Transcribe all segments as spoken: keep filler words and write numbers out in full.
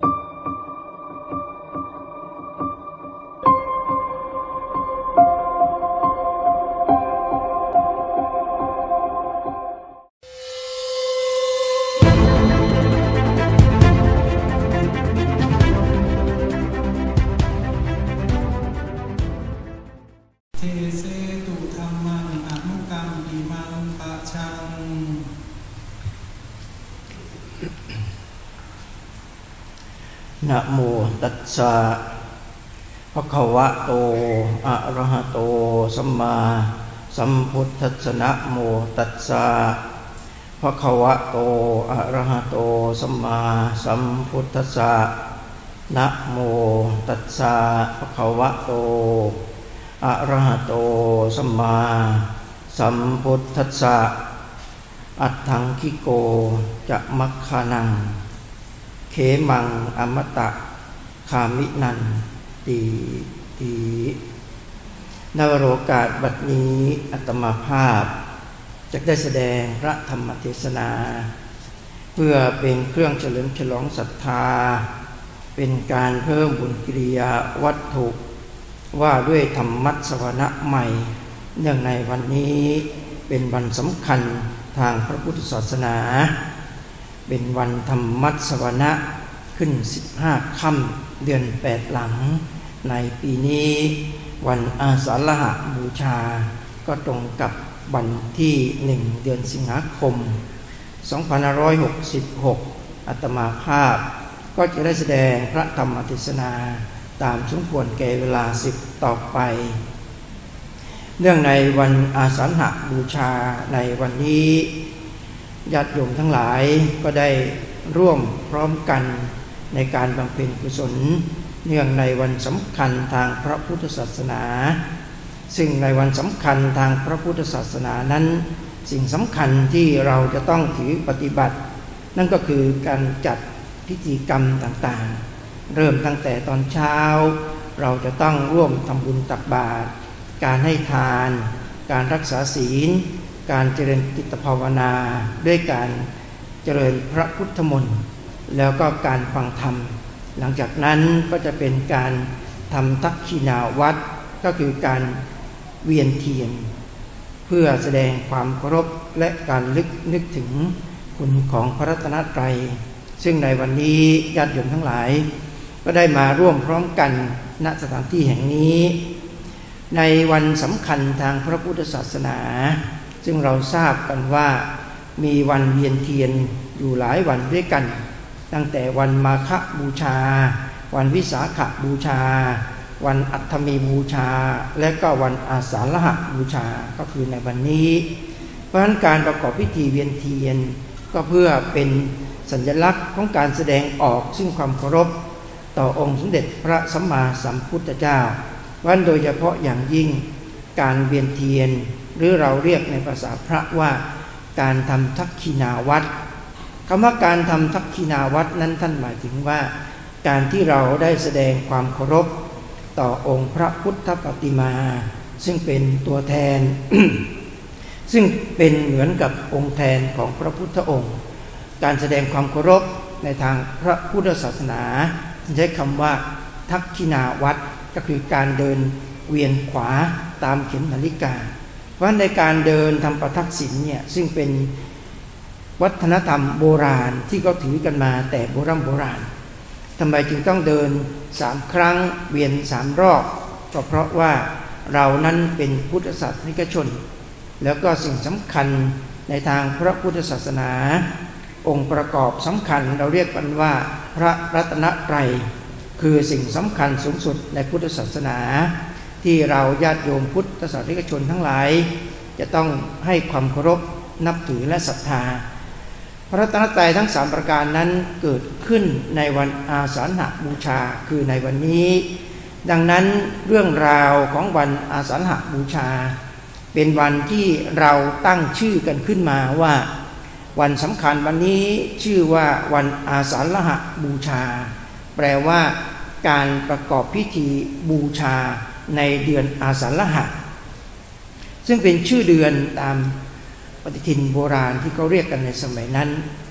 นะโมตัสสะภะคะวะโตอะระหะโตสัมมาสัมพุทธัสสะนะโมตัสสะภะคะวะโตอะระหะโตสัมมาสัมพุทธัสสะนะโมตัสสะภะคะวะโตอะระหะโตสัมมาสัมพุทธัสสะอัตถังคิโกจะมัคคานังเขมังอมตะคามินันติติในโอกาสบัดนี้อาตมาภาพจะได้แสดงพระธรรมเทศนาเพื่อเป็นเครื่องเฉลิมฉลองศรัทธาเป็นการเพิ่มบุญกิริยาวัตถุว่าด้วยธรรมัสวนะใหม่เนื่องในวันนี้เป็นวันสำคัญทางพระพุทธศาสนาเป็นวันธรรมัสวนะขึ้นสิบห้าค่ำเดือนแปดหลังในปีนี้วันอาสาฬหบูชาก็ตรงกับวันที่หนึ่งเดือนสิงหาคมสองพันห้าร้อยหกสิบหกอาตมาภาพก็จะได้แสดงพระธรรมเทศนาตามสมควรแก่เวลาสิบต่อไปเนื่องในวันอาสาฬหบูชาในวันนี้ญาติโยมทั้งหลายก็ได้ร่วมพร้อมกันในการบำเพ็ญกุศลเนื่องในวันสำคัญทางพระพุทธศาสนาซึ่งในวันสำคัญทางพระพุทธศาสนานั้นสิ่งสำคัญที่เราจะต้องถือปฏิบัตินั่นก็คือการจัดพิธีกรรมต่างๆเริ่มตั้งแต่ตอนเช้าเราจะต้องร่วมทำบุญตักบาตรการให้ทานการรักษาศีลการเจริญจิตภาวนาด้วยการเจริญพระพุทธมนต์แล้วก็การฟังธรรมหลังจากนั้นก็จะเป็นการทำทักขิณาวัตรก็คือการเวียนเทียนเพื่อแสดงความเคารพและการลึกนึกถึงคุณของพระรัตนตรัยซึ่งในวันนี้ญาติโยมทั้งหลายก็ได้มาร่วมพร้อมกันณสถานที่แห่งนี้ในวันสำคัญทางพระพุทธศาสนาซึ่งเราทราบกันว่ามีวันเวียนเทียนอยู่หลายวันด้วยกันตั้งแต่วันมาฆบูชาวันวิสาขบูชาวันอัฏฐมีบูชาและก็วันอาสาฬหบูชาก็คือในวันนี้เพราะฉะนั้นการประกอบพิธีเวียนเทียนก็เพื่อเป็นสัญลักษณ์ของการแสดงออกซึ่งความเคารพต่อองค์สมเด็จพระสัมมาสัมพุทธเจ้าวันโดยเฉพาะอย่างยิ่งการเวียนเทียนหรือเราเรียกในภาษาพระว่าการทำทักขิณาวัตรคำว่าการทำทักขิณาวัตรนั้นท่านหมายถึงว่าการที่เราได้แสดงความเคารพต่อองค์พระพุทธปฏิมาซึ่งเป็นตัวแทน ซึ่งเป็นเหมือนกับองค์แทนของพระพุทธองค์การแสดงความเคารพในทางพระพุทธศาสนาใช้คำว่าทักขิณาวัตรก็คือการเดินเวียนขวาตามเข็มนาฬิกาเพราะในการเดินทำประทักษิณเนี่ยซึ่งเป็นวัฒนธรรมโบราณที่เขาถือกันมาแต่โบราณโบราณทำไมจึงต้องเดินสามครั้งเวียนสามรอบก็เพราะว่าเรานั้นเป็นพุทธศาสนิกชนแล้วก็สิ่งสำคัญในทางพระพุทธศาสนาองค์ประกอบสำคัญเราเรียกกันว่าพระรัตนตรัยคือสิ่งสำคัญสูงสุดในพุทธศาสนาที่เราญาติโยมพุทธศาสนิกชนทั้งหลายจะต้องให้ความเคารพนับถือและศรัทธาพระรัตนตรัยทั้งสามประการนั้นเกิดขึ้นในวันอาสาฬหบูชาคือในวันนี้ดังนั้นเรื่องราวของวันอาสาฬหบูชาเป็นวันที่เราตั้งชื่อกันขึ้นมาว่าวันสำคัญวันนี้ชื่อว่าวันอาสาฬหบูชาแปลว่าการประกอบพิธีบูชาในเดือนอาสาฬหะซึ่งเป็นชื่อเดือนตามปฏิทินโบราณที่เขาเรียกกันในสมัยนั้น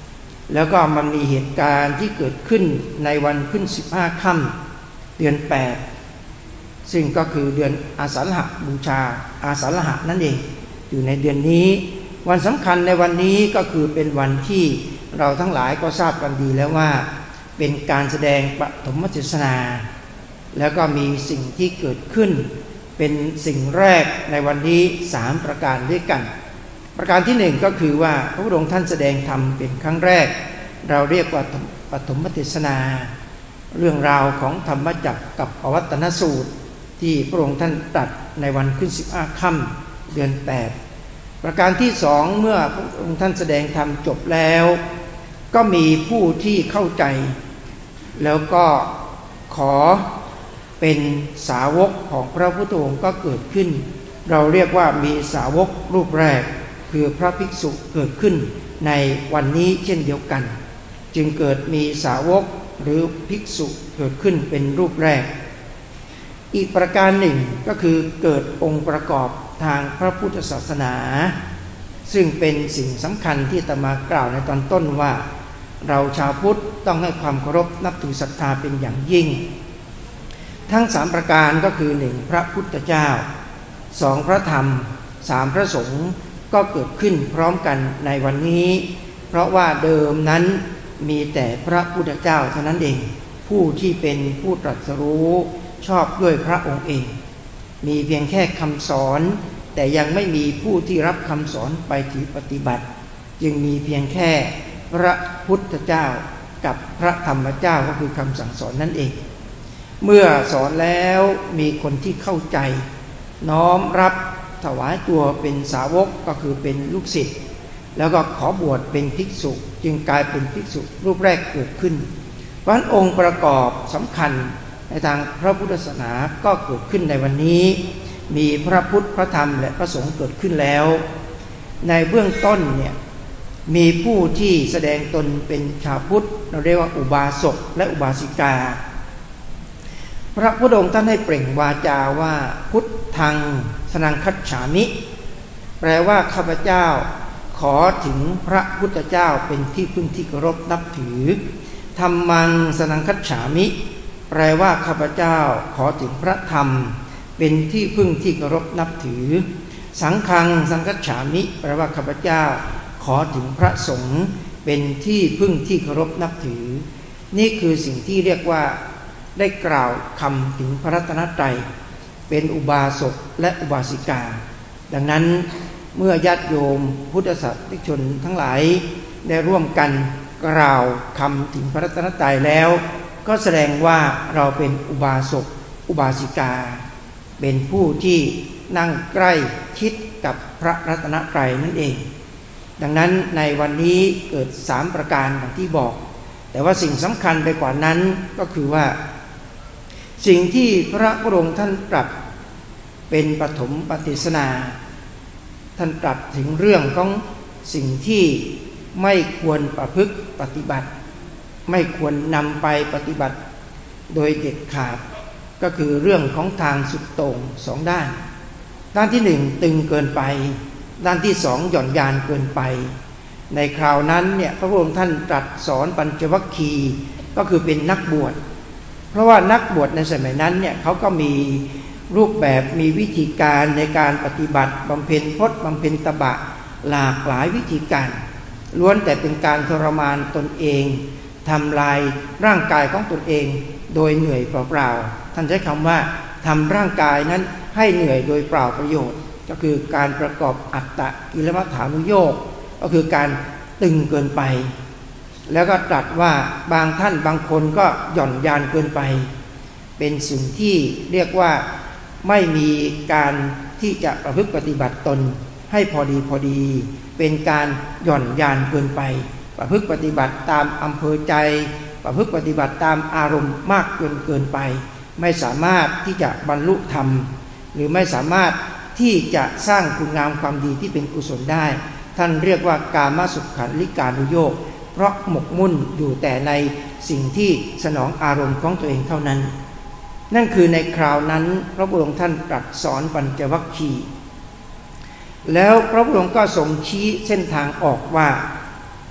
แล้วก็มันมีเหตุการณ์ที่เกิดขึ้นในวันขึ้นสิบห้าค่ำเดือนแปดซึ่งก็คือเดือนอาสาฬหบูชาอาสาฬหะนั่นเองอยู่ในเดือนนี้วันสำคัญในวันนี้ก็คือเป็นวันที่เราทั้งหลายก็ทราบกันดีแล้วว่าเป็นการแสดงปฐมเทศนาแล้วก็มีสิ่งที่เกิดขึ้นเป็นสิ่งแรกในวันนี้สามประการด้วยกันประการที่หนึ่งก็คือว่าพระพุทธองค์ท่านแสดงธรรมเป็นครั้งแรกเราเรียกว่าปฐมเทศนาเรื่องราวของธรรมจักรกับปวัตตนสูตรที่พระองค์ท่านตรัสในวันขึ้นสิบห้าค่ำเดือนแปดประการที่สองเมื่อพระองค์ท่านแสดงธรรมจบแล้วก็มีผู้ที่เข้าใจแล้วก็ขอเป็นสาวกของพระพุทธองค์ก็เกิดขึ้นเราเรียกว่ามีสาวกรูปแรกคือพระภิกษุเกิดขึ้นในวันนี้เช่นเดียวกันจึงเกิดมีสาวกหรือภิกษุเกิดขึ้นเป็นรูปแรกอีกประการหนึ่งก็คือเกิดองค์ประกอบทางพระพุทธศาสนาซึ่งเป็นสิ่งสำคัญที่อาตมากล่าวในตอนต้นว่าเราชาวพุทธต้องให้ความเคารพนับถือศรัทธาเป็นอย่างยิ่งทั้งสามประการก็คือหนึ่งพระพุทธเจ้าสองพระธรรมสามพระสงฆ์ก็เกิดขึ้นพร้อมกันในวันนี้เพราะว่าเดิมนั้นมีแต่พระพุทธเจ้าเท่านั้นเองผู้ที่เป็นผู้ตรัสรู้ชอบด้วยพระองค์เองมีเพียงแค่คำสอนแต่ยังไม่มีผู้ที่รับคำสอนไปถือปฏิบัติจึงมีเพียงแค่พระพุทธเจ้ากับพระธรรมเจ้าก็คือคำสั่งสอนนั่นเองเมื่อสอนแล้วมีคนที่เข้าใจน้อมรับถวายตัวเป็นสาวกก็คือเป็นลูกศิษย์แล้วก็ขอบวชเป็นภิกษุจึงกลายเป็นภิกษุรูปแรกเกิดขึ้นเพราะฉะนั้นองค์ประกอบสำคัญในทางพระพุทธศาสนาก็เกิดขึ้นในวันนี้มีพระพุทธพระธรรมและพระสงฆ์เกิดขึ้นแล้วในเบื้องต้นเนี่ยมีผู้ที่แสดงตนเป็นชาวพุทธเราเรียกว่าอุบาสกและอุบาสิกาพระพุทธองค์ท่านให้เปล่งวาจาว่าพุทธังสนังคัจฉามิแปลว่าข้าพเจ้าขอถึงพระพุทธเจ้าเป็นที่พึ่งที่เคารพนับถือธัมมังสนังคัจฉามิแปลว่าข้าพเจ้าขอถึงพระธรรมเป็นที่พึ่งที่เคารพนับถือสังฆังสังคัจฉามิแปลว่าข้าพเจ้าขอถึงพระสงฆ์เป็นที่พึ่งที่เคารพนับถือนี่คือสิ่งที่เรียกว่าได้กล่าวคำถึงพระรัตนตรัยเป็นอุบาสกและอุบาสิกาดังนั้นเมื่อญาติโยมพุทธศาสนิกชนทั้งหลายได้ร่วมกันกล่าวคำถึงพระรัตนตรัยแล้วก็แสดงว่าเราเป็นอุบาสกอุบาสิกาเป็นผู้ที่นั่งใกล้ชิดกับพระรัตนตรัยนั่นเองดังนั้นในวันนี้เกิดสามประการอย่างที่บอกแต่ว่าสิ่งสำคัญไปกว่านั้นก็คือว่าสิ่งที่พระพุทธองค์ท่านตรัสเป็นปฐมเทศนาท่านตรัสถึงเรื่องของสิ่งที่ไม่ควรประพฤติปฏิบัติไม่ควรนำไปปฏิบัติโดยเด็ดขาดก็คือเรื่องของทางสุดโต่งสองด้านด้านที่หนึ่งตึงเกินไปด้านที่สองหย่อนยานเกินไปในคราวนั้นเนี่ยพระพุทธองค์ท่านตรัสสอนปัญจวัคคีย์ก็คือเป็นนักบวชเพราะว่านักบวชในสมัยนั้นเนี่ยเขาก็มีรูปแบบมีวิธีการในการปฏิบัติบำเพ็ญพจน์บำเพ็ญตบะหลากหลายวิธีการล้วนแต่เป็นการทรมานตนเองทำลายร่างกายของตนเองโดยเหนื่อยเปล่าๆท่านใช้คำว่าทำร่างกายนั้นให้เหนื่อยโดยเปล่าประโยชน์ก็คือการประกอบอัตตกิลมัฏฐานุโยคก็คือการตึงเกินไปแล้วก็ตรัสว่าบางท่านบางคนก็หย่อนยานเกินไปเป็นสิ่งที่เรียกว่าไม่มีการที่จะประพฤติปฏิบัติตนให้พอดีพอดีเป็นการหย่อนยานเกินไปประพฤติปฏิบัติตามอำเภอใจประพฤติปฏิบัติตามอารมณ์มากเกินเกินไปไม่สามารถที่จะบรรลุธรรมหรือไม่สามารถที่จะสร้างคุณงามความดีที่เป็นกุศลได้ท่านเรียกว่ากามสุขันลิกานุโยคเพราะหมกมุ่นอยู่แต่ในสิ่งที่สนองอารมณ์ของตัวเองเท่านั้นนั่นคือในคราวนั้นพระพุทธองค์ท่านตรัสสอนปัญจวัคคีย์แล้วพระพุทธองค์ก็ทรงชี้เส้นทางออกว่า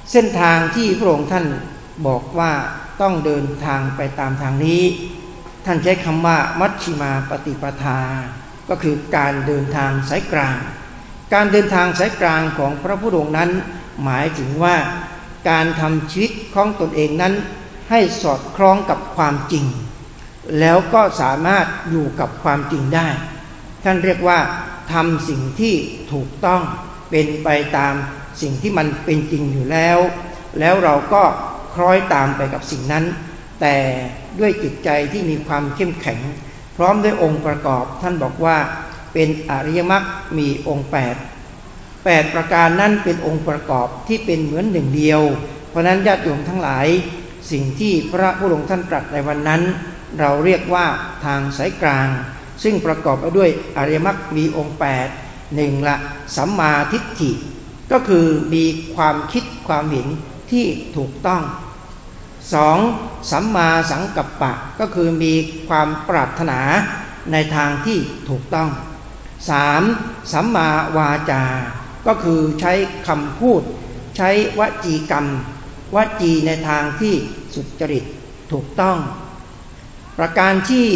เส้นทางที่พระองค์ท่านบอกว่าต้องเดินทางไปตามทางนี้ท่านใช้คำว่ามัชฌิมาปฏิปทาก็คือการเดินทางสายกลางการเดินทางสายกลางของพระพุทธองค์นั้นหมายถึงว่าการทำชีวิตของตนเองนั้นให้สอดคล้องกับความจริงแล้วก็สามารถอยู่กับความจริงได้ท่านเรียกว่าทำสิ่งที่ถูกต้องเป็นไปตามสิ่งที่มันเป็นจริงอยู่แล้วแล้วเราก็คล้อยตามไปกับสิ่งนั้นแต่ด้วยจิตใจที่มีความเข้มแข็งพร้อมด้วยองค์ประกอบท่านบอกว่าเป็นอริยมรรคมีองค์แปด แปดประการนั้นเป็นองค์ประกอบที่เป็นเหมือนหนึ่งเดียวเพราะนั้นญาติโยมทั้งหลายสิ่งที่พระพุทธองค์ท่านตรัสในวันนั้นเราเรียกว่าทางสายกลางซึ่งประกอบไปด้วยอริยมรรคมีองค์แปด หนึ่งละสัมมาทิฏฐิก็คือมีความคิดความเห็นที่ถูกต้องสองสัมมาสังกัปปะก็คือมีความปรารถนาในทางที่ถูกต้องสามสัมมาวาจาก็คือใช้คำพูดใช้วจีกรรมวจีในทางที่สุจริตถูกต้องประการที่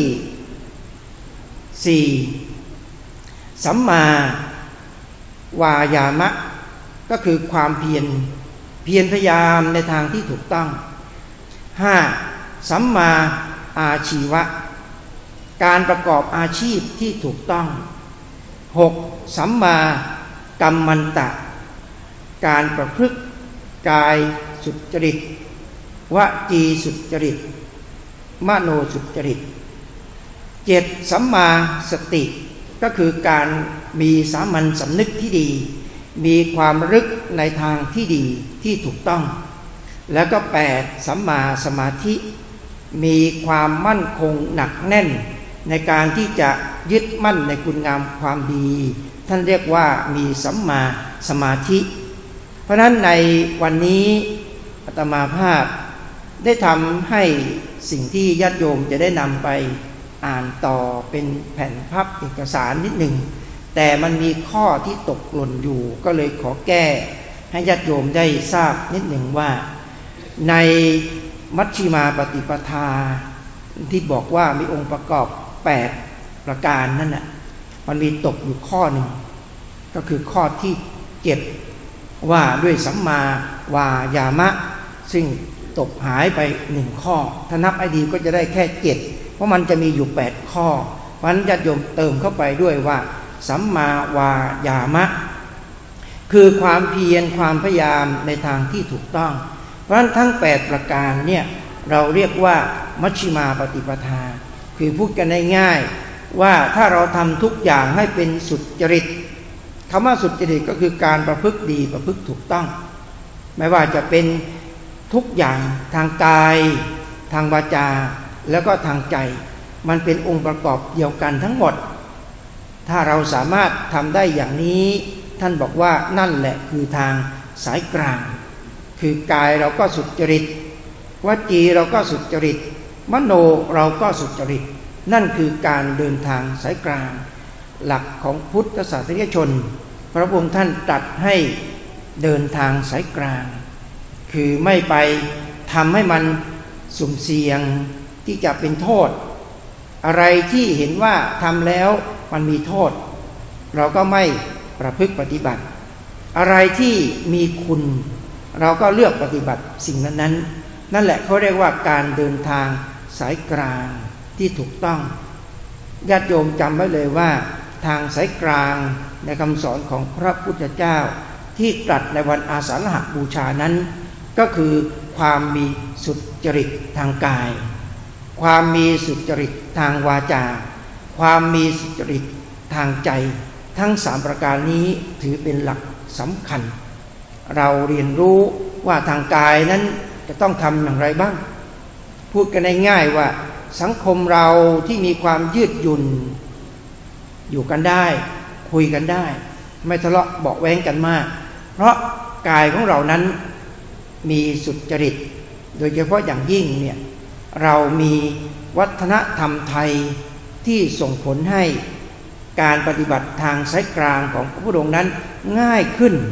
สี่สัมมาวายามะก็คือความเพียรเพียรพยายามในทางที่ถูกต้องห้าสัมมาอาชีวะการประกอบอาชีพที่ถูกต้องหกสัมมากัมมันตะการประพฤติกายสุจริตวจีสุจริตมโนสุจริตเจ็ดสัมมาสติก็คือการมีสามัญสำนึกที่ดีมีความรึกในทางที่ดีที่ถูกต้องแล้วก็แปดสัมมาสมาธิมีความมั่นคงหนักแน่นในการที่จะยึดมั่นในคุณงามความดีท่านเรียกว่ามีสัมมาสมาธิเพราะฉะนั้นในวันนี้อาตมาภาพได้ทำให้สิ่งที่ญาติโยมจะได้นำไปอ่านต่อเป็นแผ่นพับเอกสารนิดหนึ่งแต่มันมีข้อที่ตกหล่นอยู่ก็เลยขอแก้ให้ญาติโยมได้ทราบนิดหนึ่งว่าในมัชฌิมาปฏิปทาที่บอกว่ามีองค์ประกอบแปดประการนั่นน่ะมันมีตกอยู่ข้อหนึ่งก็คือข้อที่เจ็ดว่าด้วยสัมมาวายามะซึ่งตกหายไปหนึ่งข้อถ้านับไอดีก็จะได้แค่เจ็ดเพราะมันจะมีอยู่แปดข้อเพราะฉะนั้นญาติโยมเติมเข้าไปด้วยว่าสัมมาวายามะคือความเพียรความพยายามในทางที่ถูกต้องเพราะฉะนั้นทั้งแปดประการเนี่ยเราเรียกว่ามัชฌิมาปฏิปทาคือพูดกันง่ายๆว่าถ้าเราทำทุกอย่างให้เป็นสุจริตคำว่าสุจริตก็คือการประพฤติดีประพฤติถูกต้องไม่ว่าจะเป็นทุกอย่างทางกายทางวาจาแล้วก็ทางใจมันเป็นองค์ประกอบเดียวกันทั้งหมดถ้าเราสามารถทำได้อย่างนี้ท่านบอกว่านั่นแหละคือทางสายกลางคือกายเราก็สุจริตวจีเราก็สุจริตมโนเราก็สุจริตนั่นคือการเดินทางสายกลางหลักของพุทธศาสนิกชนพระองค์ท่านตรัสให้เดินทางสายกลางคือไม่ไปทำให้มันสุ่มเสี่ยงที่จะเป็นโทษอะไรที่เห็นว่าทำแล้วมันมีโทษเราก็ไม่ประพฤติปฏิบัติอะไรที่มีคุณเราก็เลือกปฏิบัติสิ่งนั้นๆนั่นแหละเขาเรียกว่าการเดินทางสายกลางที่ถูกต้องญาติโยมจำไว้เลยว่าทางสายกลางในคำสอนของพระพุทธเจ้าที่ตรัสในวันอาสาฬหบูชานั้นก็คือความมีสุจริตทางกายความมีสุจริตทางวาจาความมีสุจริตทางใจทั้งสามประการนี้ถือเป็นหลักสำคัญเราเรียนรู้ว่าทางกายนั้นจะต้องทำอย่างไรบ้างพูดกันง่ายๆว่าสังคมเราที่มีความยืดหยุ่นอยู่กันได้คุยกันได้ไม่ทะเลาะเบาะแว้งกันมากเพราะกายของเรานั้นมีสุจริตโดยเฉพาะอย่างยิ่งเนี่ยเรามีวัฒนธรรมไทยที่ส่งผลให้การปฏิบัติทางสายกลางของพระพุทธองค์นั้นง่ายขึ้น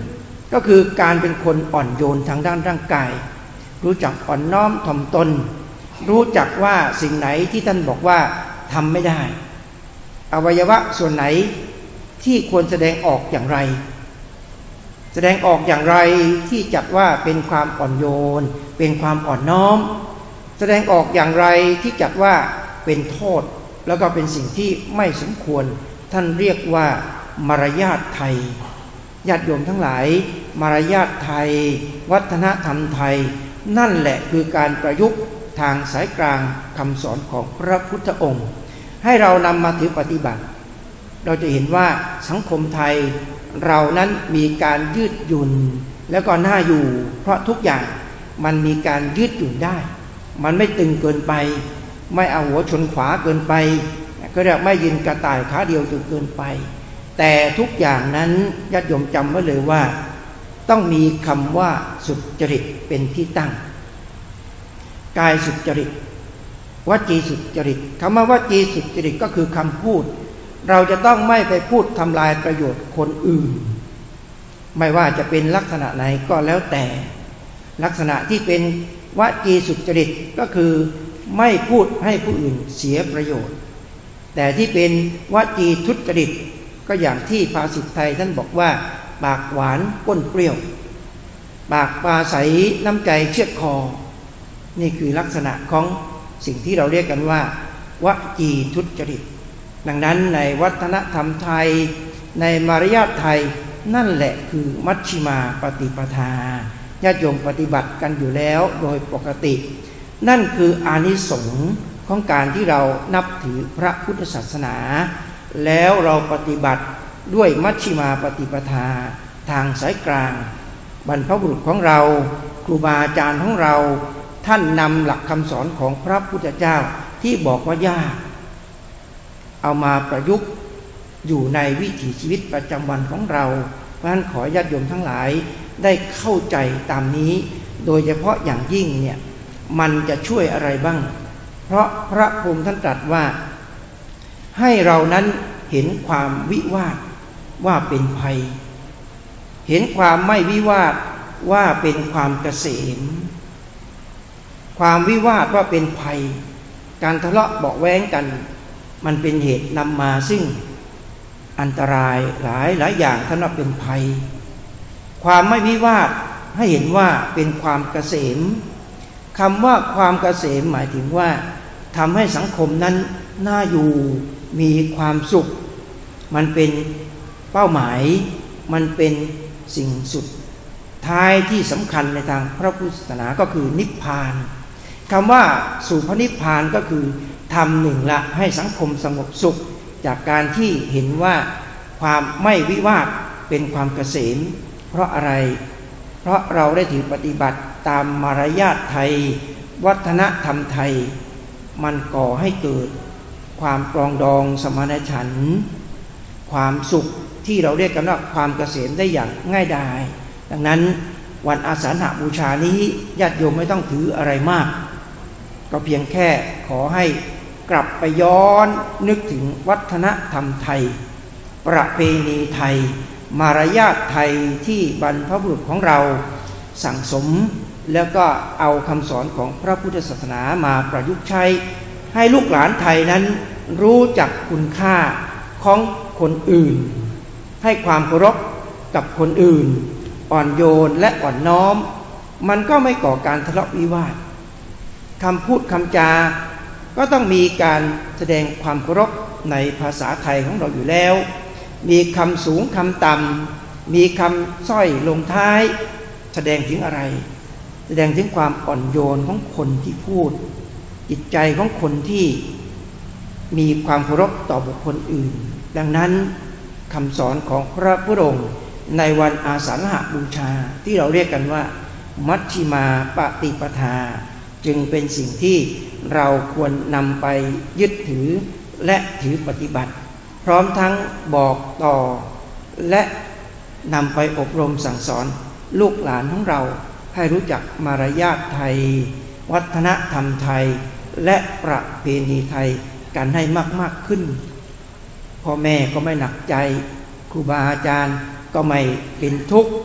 ก็คือการเป็นคนอ่อนโยนทางด้านร่างกายรู้จักอ่อนน้อมถ่อมตนรู้จักว่าสิ่งไหนที่ท่านบอกว่าทำไม่ได้อวัยวะส่วนไหนที่ควรแสดงออกอย่างไรแสดงออกอย่างไรที่จัดว่าเป็นความอ่อนโยนเป็นความอ่อนน้อมแสดงออกอย่างไรที่จัดว่าเป็นโทษแล้วก็เป็นสิ่งที่ไม่สมควรท่านเรียกว่ามารยาทไทยญาติโยมทั้งหลายมารยาทไทยวัฒนธรรมไทยนั่นแหละคือการประยุกต์ทางสายกลางคำสอนของพระพุทธองค์ให้เรานำมาถือปฏิบัติเราจะเห็นว่าสังคมไทยเรานั้นมีการยืดหยุ่นแล้วก็น่าอยู่เพราะทุกอย่างมันมีการยืดหยุ่นได้มันไม่ตึงเกินไปไม่เอาหัวชนขวาเกินไปก็เรียกไม่ยืนกระต่ายขาเดียวจนเกินไปแต่ทุกอย่างนั้นญาติโยมจำไว้เลยว่าต้องมีคำว่าสุจริตเป็นที่ตั้งกายสุจริตวจีสุจริตคำว่าวจีสุจริตก็คือคำพูดเราจะต้องไม่ไปพูดทำลายประโยชน์คนอื่นไม่ว่าจะเป็นลักษณะไหนก็แล้วแต่ลักษณะที่เป็นวจีสุจริตก็คือไม่พูดให้ผู้อื่นเสียประโยชน์แต่ที่เป็นวจีทุจริตก็อย่างที่ภาษิตไทยท่านบอกว่าปากหวานก้นเปรี้ยวปากปลาใสน้ำใจเชือดคอนี่คือลักษณะของสิ่งที่เราเรียกกันว่าวจีทุจริตดังนั้นในวัฒนธรรมไทยในมารยาทไทยนั่นแหละคือมัชฌิมาปฏิปทาญาติโยมปฏิบัติกันอยู่แล้วโดยปกตินั่นคืออานิสงส์ของการที่เรานับถือพระพุทธศาสนาแล้วเราปฏิบัติด้วยมัชฌิมาปฏิปทาทางสายกลางบรรพบุรุษของเราครูบาอาจารย์ของเราท่านนำหลักคำสอนของพระพุทธเจ้าที่บอกว่ายากเอามาประยุกต์อยู่ในวิถีชีวิตประจำวันของเราเพราะฉะนั้นขอญาติโยมทั้งหลายได้เข้าใจตามนี้โดยเฉพาะอย่างยิ่งเนี่ยมันจะช่วยอะไรบ้างเพราะพระพรหมท่านตรัสว่าให้เรานั้นเห็นความวิวาทว่าเป็นภัยเห็นความไม่วิวาทว่าเป็นความเกษมความวิวาทว่าเป็นภัยการทะเลาะเบาะแว้งกันมันเป็นเหตุนำมาซึ่งอันตรายหลายหลายอย่างท่านว่าเป็นภัยความไม่วิวาทให้เห็นว่าเป็นความเกษมคำว่าความเกษมหมายถึงว่าทำให้สังคมนั้นน่าอยู่มีความสุขมันเป็นเป้าหมายมันเป็นสิ่งสุดท้ายที่สำคัญในทางพระพุทธศาสนาก็คือนิพพานคำว่าสู่พระนิพพานก็คือทำหนึ่งละให้สังคมสงบสุขจากการที่เห็นว่าความไม่วิวาทเป็นความเกษมเพราะอะไรเพราะเราได้ถือปฏิบัติตามมารยาทไทยวัฒนธรรมไทยมันก่อให้เกิดความปรองดองสมานฉันท์ความสุขที่เราเรียกกันว่าความเกษมได้อย่างง่ายดายดังนั้นวันอาสาฬหบูชานี้ญาติโยมไม่ต้องถืออะไรมากก็เพียงแค่ขอให้กลับไปย้อนนึกถึงวัฒนธรรมไทยประเพณีไทยมารยาทไทยที่บรรพบุรุษของเราสั่งสมแล้วก็เอาคำสอนของพระพุทธศาสนามาประยุกต์ใช้ให้ลูกหลานไทยนั้นรู้จักคุณค่าของคนอื่นให้ความเคารพกับคนอื่นอ่อนโยนและอ่อนน้อมมันก็ไม่ก่อการทะเลาะวิวาทคำพูดคำจาก็ต้องมีการแสดงความเคารพในภาษาไทยของเราอยู่แล้วมีคำสูงคำต่ำมีคำสร้อยลงท้ายแสดงถึงอะไรแสดงถึงความอ่อนโยนของคนที่พูดจิตใจของคนที่มีความเคารพต่อบุคคลอื่นดังนั้นคำสอนของพระพุทธองค์ในวันอาสาฬหบูชาที่เราเรียกกันว่ามัชฌิมาปฏิปทาจึงเป็นสิ่งที่เราควรนำไปยึดถือและถือปฏิบัติพร้อมทั้งบอกต่อและนำไปอบรมสั่งสอนลูกหลานของเราให้รู้จักมารยาทไทยวัฒนธรรมไทยและประเพณีไทยกันให้มากๆขึ้นพ่อแม่ก็ไม่หนักใจครูบาอาจารย์ก็ไม่เป็นทุกข์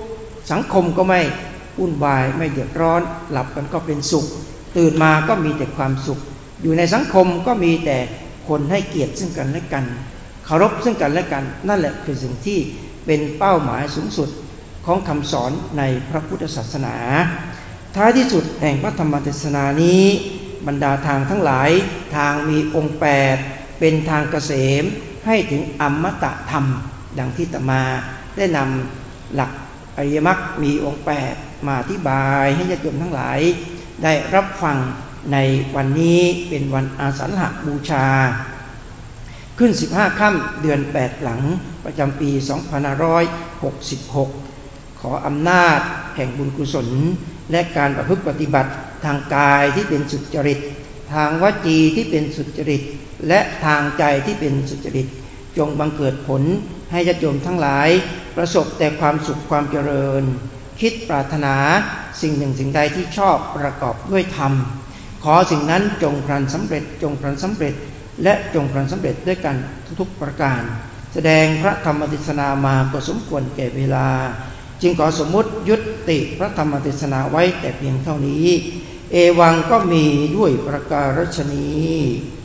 สังคมก็ไม่วุ่นวายไม่เดือดร้อนหลับกันก็เป็นสุขตื่นมาก็มีแต่ความสุขอยู่ในสังคมก็มีแต่คนให้เกียรติซึ่งกันและกันเคารพซึ่งกันและกันนั่นแหละคือสิ่งที่เป็นเป้าหมายสูงสุดของคำสอนในพระพุทธศาสนาท้ายที่สุดแห่งพระธรรมเทศนานี้บรรดาทางทั้งหลายทางมีองค์แปดเป็นทางเกษมให้ถึงอมตะธรรมดังที่อาตมาได้นำหลักอริยมรรคมีองค์แปดมาอธิบายให้ญาติโยมทั้งหลายได้รับฟังในวันนี้เป็นวันอาสาฬหบูชาขึ้นสิบห้าค่ำเดือนแปดหลังประจำปีสองพันห้าร้อยหกสิบหกขออำนาจแห่งบุญกุศลและการประพฤติปฏิบัติทางกายที่เป็นสุจริตทางวจีที่เป็นสุจริตและทางใจที่เป็นสุจริตจงบังเกิดผลให้ญาติโยมทั้งหลายประสบแต่ความสุขความเจริญคิดปรารถนาสิ่งหนึ่งสิ่งใดที่ชอบประกอบด้วยธรรมขอสิ่งนั้นจงพลันสำเร็จจงพลันสำเร็จและจงพลันสำเร็จด้วยกันทุกๆประการแสดงพระธรรมเทศนามาก็สมควรแก่เวลาจึงขอสมมุติยุติพระธรรมเทศนาไว้แต่เพียงเท่านี้เอวังก็มีด้วยประการฉนี้